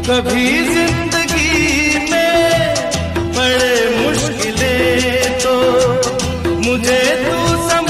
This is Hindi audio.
कभी जिंदगी में पड़े मुश्किलें तो मुझे तू